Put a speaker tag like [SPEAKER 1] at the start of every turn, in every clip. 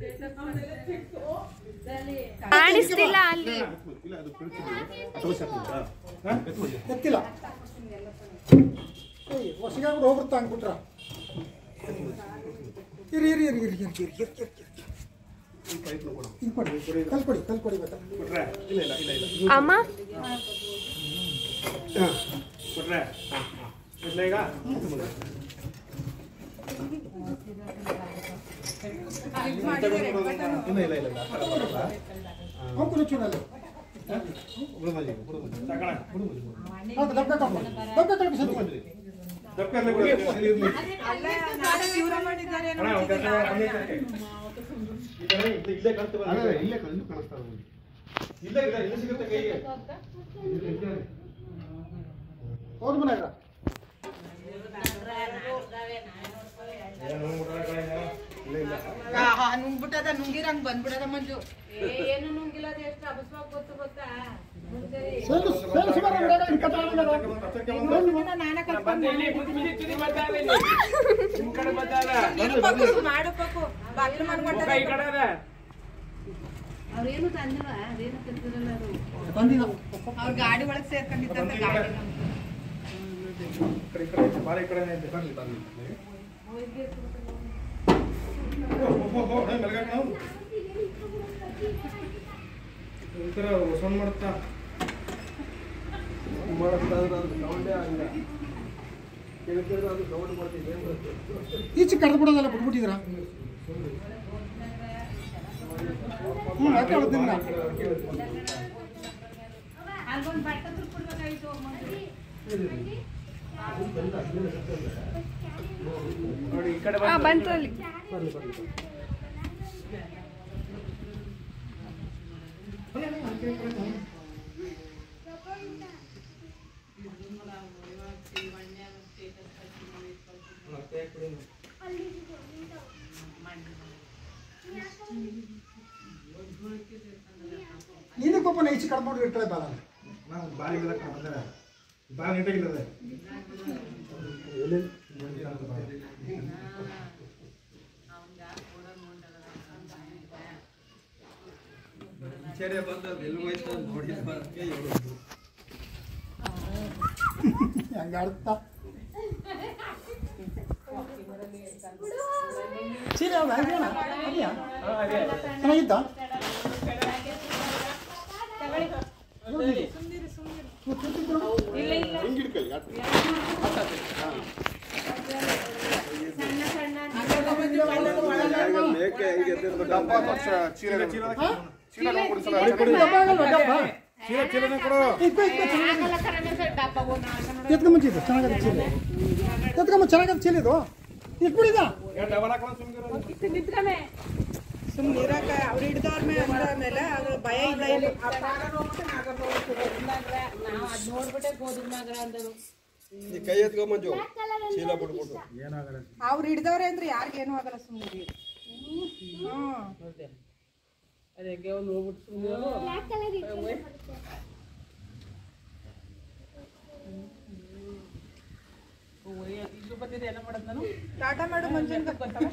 [SPEAKER 1] ಕಾಣಿಸ್ತಿಲ್ಲ ಅಲ್ಲಿ.
[SPEAKER 2] ಗೊತ್ತಿಲ್ಲ ಹೊಸಗಾಗ ಹೋಗ್ಬಿಡ್ತಾ ಅಂದ್ಬಿಟ್ರ. ಇರಿ ಇರಿ ಇರಿ ಇರಿ ಇರಿ ಇರಿ ಇರಿ ಇರಿ ಕಲ್ಕೊಡಿ ಕಲ್ಕೊಡಿ ಗೊತ್ತಾ
[SPEAKER 1] ಅಮ್ಮ
[SPEAKER 3] ಈಗ
[SPEAKER 4] ನುಂಗ್ಬಿಟ್ಟದ ನುಂಗಿರಂಗ್ ಬಂದ್ಬಿಡದ ಮಂಜು. ಏನು ನುಂಗಿಲ್ಲ, ಎಷ್ಟು ಅಬಸ್ವಾಗ ಗೊತ್ತು ಗೊತ್ತಾ. ಅವ್ರೇನು ತಂದಿಲ್ಲ, ಅದೇನು ತಂದಿರಲ್ಲ. ಅವ್ರ ಗಾಡಿ ಒಳಗೆ ಸೇರ್ಕೊಂಡಿದ್ದಂತ ಗಾಡಿ
[SPEAKER 3] ಹೊಸನ್ ಮಾಡುತ್ತಾ
[SPEAKER 2] ಈಚೆ ಕಡ್ದು ಬಿಡೋದಲ್ಲ ಬಿಟ್ಬಿಟ್ಟಿದ್ರ.
[SPEAKER 1] ಬಂತು ಅಲ್ಲಿ.
[SPEAKER 2] ಇದಕ್ಕೊಬ್ಬ ಈಚೆ ಕಡ್ದು ಇಟ್ಟರೆ ಬಾಲ
[SPEAKER 3] ಬಾರಿ ಬಾರಿ ನೀಟಾಗಿಲ್ಲದೆ
[SPEAKER 2] ಹೆಂಗಾಡ್ತಾ ಸೀರೆ ಚೆನ್ನಾಗಿತ್ತ. ಎತ್ಕೊಂಬಂಚಿದ್ದು ಚೆನ್ನಾಗದ ಚೀಲ, ಎತ್ಕೊಂಬ ಚೆನ್ನಾಗದ ಚೀಲ ಇದು ಇಟ್ಬಿಡಿದ.
[SPEAKER 4] ಸುಮ್ಮನಿರಾಕ ಅವ್ರು ಹಿಡ್ದವ್ರ ಮೇಲೆ ಅವ್ರ ಭಯ ಇಲ್ಲ.
[SPEAKER 5] ಕೈ ಎತ್ಕೊಂಬಂಜು ಚೀಲ ಬಿಟ್ಬಿಟ್ಟು
[SPEAKER 4] ಅವ್ರು ಹಿಡ್ದವ್ರೆ ಅಂದ್ರೆ ಯಾರಿಗೇನು ಆಗಲ್ಲ. ಸುಮ್ಮನೆ ಟಾಟಾ ಮಾಡು ಮಂಜುನ್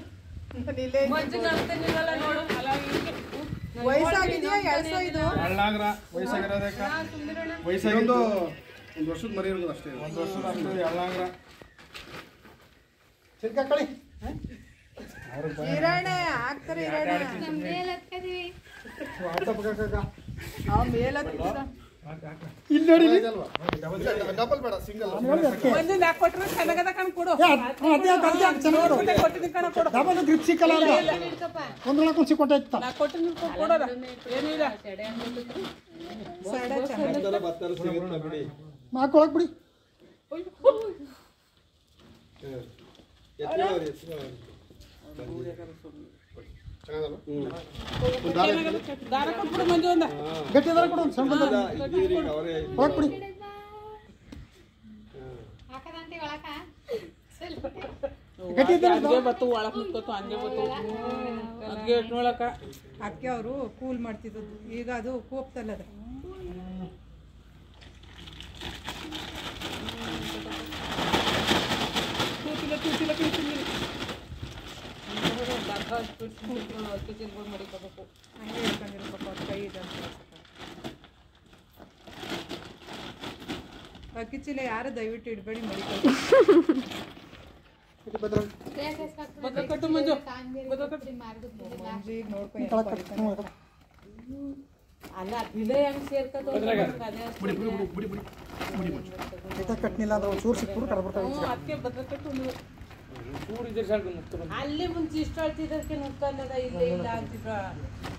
[SPEAKER 4] ವಯಸ್ಸಾಗಿದೆಯಾ ಎಳ್ಸೋ ಇದು
[SPEAKER 3] ವಯಸ್ಸಾಗಿರೋದಕ್ಕ ವಯಸ್ಸಾಗಿದ್ದು ಒಂದು ವರ್ಷದ ಮರಿ ಇರೋದು ಅಷ್ಟೇ. ಒಂದು ವರ್ಷದ ಅಷ್ಟು ಎಳ್ಳಾಗ್ರ
[SPEAKER 2] ಚಿಲ್ಕಳಿ
[SPEAKER 4] ಹಿರಾಣೆ ಹಾಕ್ತಾರೆ. ಹಿರಾಣೆ
[SPEAKER 2] ಇಲ್ಲಿ ನೋಡಿ
[SPEAKER 3] ಡಬಲ್ ಬೇಡ ಸಿಂಗಲ್
[SPEAKER 2] ಡಬಲ್ ಗ್ರಿಪ್ ಸಿಕ್ಕಲ್ಲ ಒಂದ್ರೊಳಗೆ ಒಂದು ಸಿಕ್ಕೊಟ್ಟ ಇತ್ತ. ಹಾಕೊಳಕ್ ಬಿಡಿ. ಗಟ್ಟಿ ದಾರ ಕೊಡು, ಸಣ್ಣ ಹೊರಕ್ ಬಿಡಿ. ಗಟ್ಟಿ
[SPEAKER 4] ಅದಕ್ಕೆ ಅವರು ಕೂಲ್ ಮಾಡ್ತಿದ್ದು. ಈಗ ಅದು ಕೋಪ್ತಲ್ಲದ ಅಷ್ಟು ಅಕ್ಕಿ ಚೀಲಗಳು ಮಡಿಕೋಬೇಕು ಹಂಗೆ ಹೇಳ್ಕೊಂಡಿರ್ಬೇಕು ಅವ್ರ ಕೈ ಇದೆ ಅಂತ ಅಕ್ಕಿ ಚೀಲ ಯಾರು ದಯವಿಟ್ಟು ಇಡಬೇಡಿ ಮಡಿಕೋಬೇಕು ಕಟ್ಟು ಮಂಜು ಮಂಜಿಗೆ ನೋಡ್ಕೊಂಡು ಅಲ್ಲ ಬಿಲೆ ಹೆಂಗ್ ಸೇರ್ಕತ್ತ
[SPEAKER 2] ಕಟ್ನಿಲ್ಲ ಅಂದ್ರೆ ಚೂರು ಸಿಕ್ಬಿಟ್ಟು ಕಡ್ಬಿಡ್ತಾವೆ
[SPEAKER 4] ಅದಕ್ಕೆ ಬದ್ರಕಟ್ಟು ಅಲ್ಲಿ ಮುಂಚೆ ಇಷ್ಟು ಅಳ್ತಿದ್ದಕ್ಕೆ ನುಕ್ಕಲ್ಲದ ಇಲ್ಲ ಇಲ್ಲ ಅಂತಿದ್ರ